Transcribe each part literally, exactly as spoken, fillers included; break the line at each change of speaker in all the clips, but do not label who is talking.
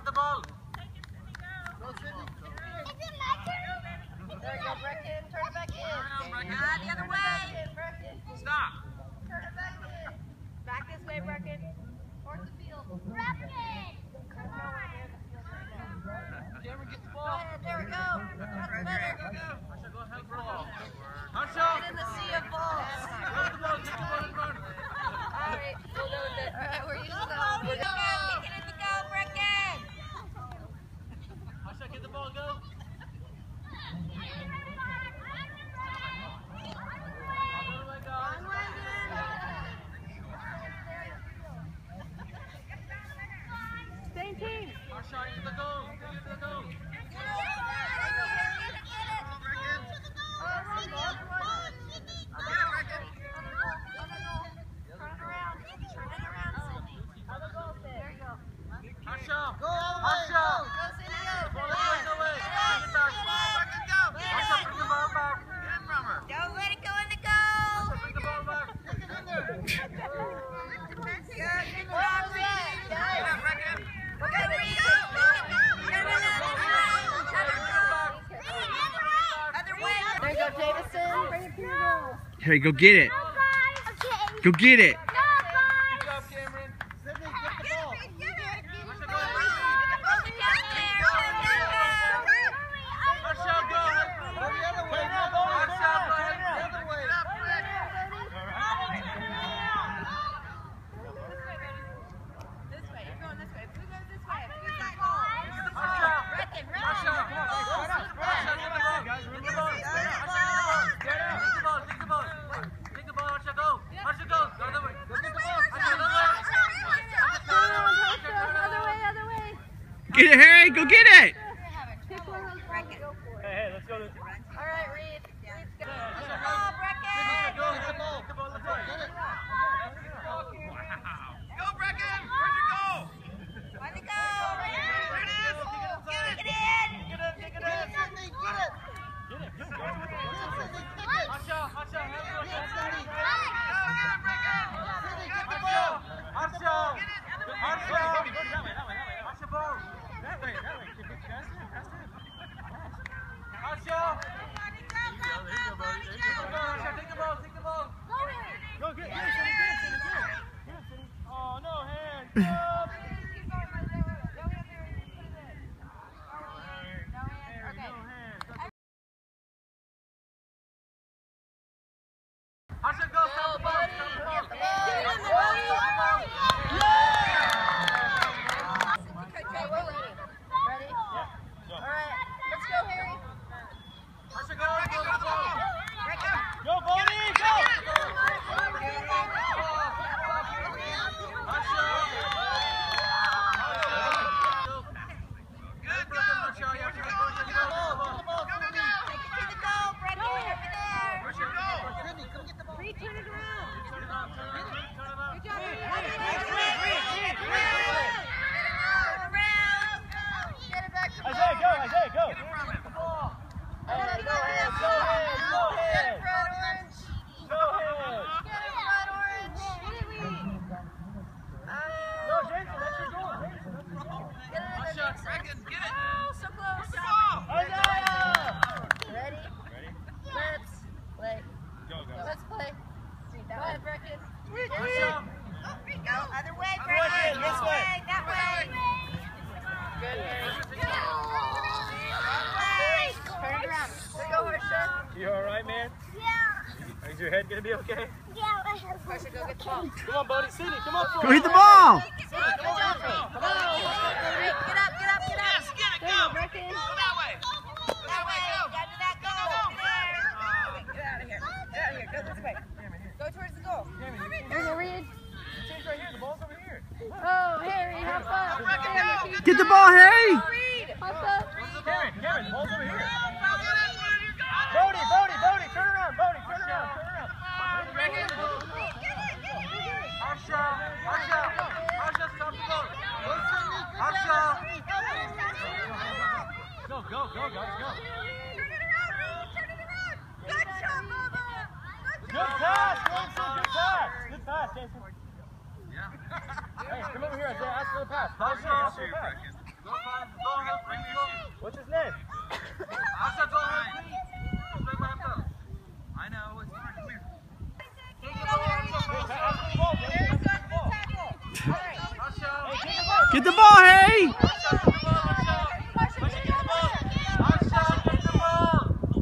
the ball.
Go, Sydney. There you go, Brecken. Turn it back in.
Ah, the other way.
Stop.
Turn it back in. Back this way, Brecken. Towards the field.
Brecken.
Come on.
Cameron, get the
Go
ball.
ahead. There we go. That's better.
Go, go. Harsha, go ahead for the ball.
Get
Harsha.
in the sea of balls.
Go to the ball. Get the ball and run.
All right. We'll go with it. All right. We're using that.
Go, go, go. Get it to go, Brecken.
Harsha, get the ball. Go.
Same team.
Harsha, into the goal. Into the goal. Harsha.
Go all the way.
Harsha.
Go, Cindy, go.
The ball is going away. Bring it back. Harsha, bring the ball back. Get it from her.
Don't let it go in the goal.
Harsha, bring the ball back.
Take it in there.
Good, good job, Reed.
Get up, Brecken.
Look at Reed. Other way.
There you go, Davison. Bring it to your goal.
Harry, go get it.
Okay.
Go get it.
Good job, Cameron.
Sydney, get the ball.
Harsha, go.
Harsha,
Harsha, go.
Go the other way.
Harsha,
Go
go.
the other way.
This way. You're going this way. If we go this way, who's that goal?
Harsha.
Brecken, run.
Harsha, come on. Harsha, get the ball. Get the ball. Harsha, get the ball. Take the ball. Take the ball. Harsha, go. Harsha, go. The other way. Go get the ball. Harsha, the other way.
Other way, other way.
Get it, Harry. Go get it.
Pick one of those balls and go for it.
Hey, hey, let's go. Let's
All right, Reed. Reed's go.
Oh, Brecken.
go. Get the ball. Get the ball. Let's go.
Get it.
Go, Brecken. Where'd you go?
Let it go.
There it is.
Get it in.
Get it. Get it.
Get it, Sydney. Get it.
Get it.
Get it, Sydney. Kick it.
Harsha, Harsha, help
Get it,
us.
Sydney. Sydney, get the
Harsha,
ball.
Harsha, Harsha, Harsha, ball. That way, that way. Harsha. Harsha, take the ball, take the ball. Go, get it, get it, Cindy, get it, Cindy, get it. Get it, Cindy. Oh, no hands. Up. Harsha, go, stop the ball, stop the ball.
Ready? All right, let's go, Harry.
Harsha, go, go, go, go. Go, Bodie, go. Harsha. Good go, Harsha. You have to get the ball, get the ball.
Take it to the goal, Brecken. Over there.
Where's your goal?
Sydney, come get the ball.
Reed, turn it around.
Turn it on, turn it on, turn it on.
Good job, Reed.
Get it back to the
Isaiah, go, Isaiah, go.
All right, go ahead, go ahead, go ahead. Fred Orange.
Go ahead.
Get it, Fred Orange.
No, Jason, that's your goal. Jason, that's your goal.
Get it in the
Harsha,
mix.
Brecken, get it.
Oh, so close.
Isaiah.
Ready?
Ready?
Let's play.
Go, go.
Let's play. Go ahead, Brecken.
Harsha.
Go other way,
Other way,
Brecken.
this way.
That way.
Good, Harry.
Turn it around.
Let's go, Harsha.
You all right, man?
Yeah.
Is your head gonna be okay?
Yeah.
Harsha, go get the ball.
Come on, Bodie. Cindy, come on.
Go hit the ball.
Good job, Come on.
Get up, get up, get up.
Yes, get it,
There you
go.
go, Brecken.
Go that way.
That way. Got to that goal. There.
Get out of here. Get out of here. Go this way. Go towards the goal. There you go, Reed.
Change right here. The ball's over here.
Oh, Harry, hop up. Harry,
Get the ball, Harry.
Reed, hop up.
Karen, Karen, the ball's over here. Bodie, Bodie, Bodie, turn around, Bodie, turn around, turn around. Harsha, Harsha, Harsha, stop the ball. Harsha. Go, go, go, guys, go. Good pass, Jason, good pass. Good pass, Jason. Yeah. Hey, come over here, Isaiah. Ask for the pass. Ask for the pass. Go, Franz. Go, help, bring me, go.
What's his name?
Asha, go, help, please. He's right by himself.
I know. It's fine. Come here.
Take the ball, Asha,
Hey,
Asha.
ask for the ball, Jason.
There's
Ask
good
for the ball.
tackle. All right.
Asha.
Hey, take the ball.
Get the ball, hey!
Asha, take the ball, Asha.
Marshall,
Asha,
get
get the
the
ball.
ball.
Asha, get the ball.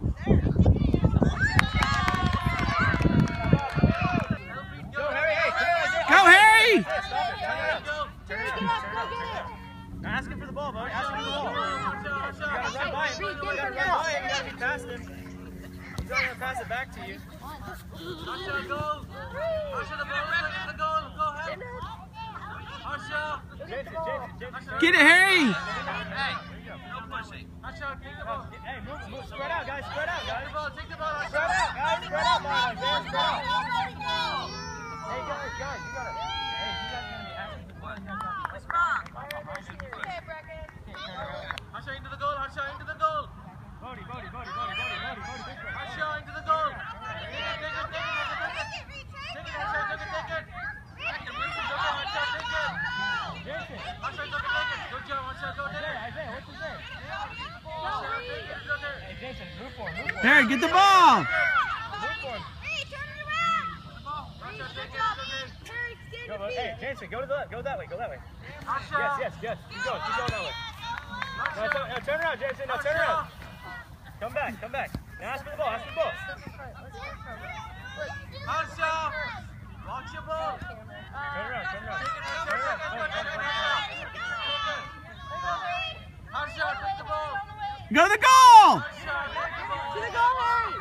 Go, Harry. Hey, turn around.
Go, Harry!
Hey, stop it. Turn around.
Go.
Turn around.
Get up, go get it.
Now ask him for the ball, buddy. Ask him for the ball.
Asha,
You gotta
Asha.
run by him. You gotta run by him. You gotta be past him. He's not gonna pass it back to you.
Asha, go. Asha, the ball is in the goal. Go ahead. Asha.
Jason, Jason, Jason.
Get it, Harry!
Hey, no pushing. Asha, take the ball.
Hey, move, move. Spread out, guys. Spread out,
Take
guys.
the ball, take the ball,
Spread
Asha.
out, guys. Spread out, man. Spread out. Hey, guys, guys, you gotta. Hey, you guys gotta be asking for the ball.
What's wrong? Okay, Bracken.
Asha, into the goal. Asha, into the goal.
Bodie, Bodie, Bodie, Bodie, Bodie, Bodie, Bodie, big one.
Asha, into the goal. Take it, take it, take it, take it. Take it, Asha, take it, take it. Take it, Wilson, go, Asha, take it.
Jason.
Asha, go, take it. Good job, Asha, go, take
Isaiah,
it.
Isaiah, what's his name?
Asha, take it, go, take it.
Hey, Jason, move for him, move for him.
Harry, get the ball!
Move for him.
Asha, take it, take it.
Go, go, hey, Jason, go to the left. Go that way, go that way.
Asha.
Yes, yes, yes. Keep going, keep going that way. Now, turn, now turn around, Jason. Now turn around. Come back, come back. Now ask for the ball, ask for the ball.
Asha, watch your ball.
Turn around, turn around.
Take it, Asha,
Turn around,
take it,
turn
take it,
around.
Asha. Asha, take the ball.
Go to the goal!
Asha, take the ball.
To the goal, Harry.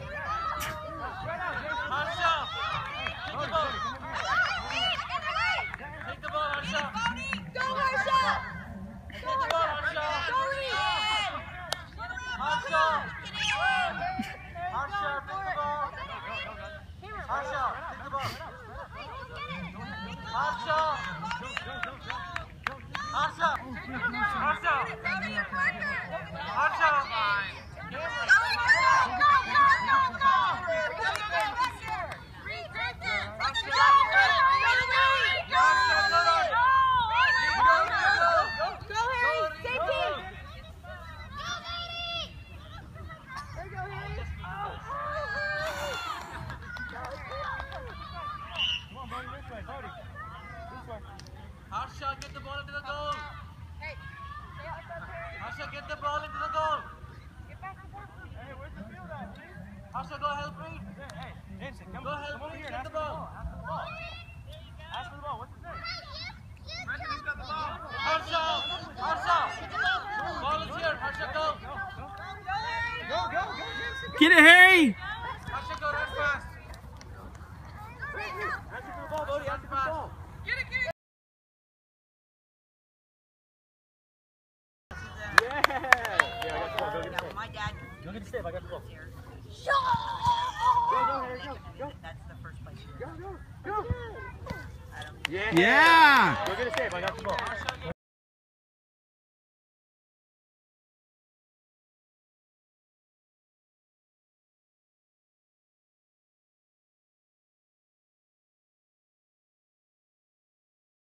Asha, take the ball. Take the ball, Asha.
Go, Harsha.
Take the ball, Asha.
Go, Lee.
Asha. Asha, take the ball. Asha, take the ball. Asha. Asha. Asha. Asha.
Go, Harry. Same team. There you go, Harry.
Come on, Bodie, this way, Bodie. This way.
Asha, get the ball into the goal.
Hey, stay out front, Harry.
Asha, get the ball into the goal.
Get back to work.
Hey, where's the field at, please?
Asha, go help me.
Hey, Jason, come,
Go ahead,
come over
please,
here
get
and ask
the
for the
ball.
ball. Ask for the ball. Ask for the ball. What's his name?
Asha, Asha. Ball is here. Asha, go.
Go, go, go, Jason.
Get it, Harry!
Asha, go run fast.
Ask him for the ball, Bodie. Ask him for the ball. Yeah! Yeah, I got the ball. Go get the save.
My dad.
Go get the save. I got the ball.
Shut
Go, go, Harry, go, go.
That's the first place.
Go, go, go.
I don't
Yeah!
Yeah!
Go get a save. I got the ball.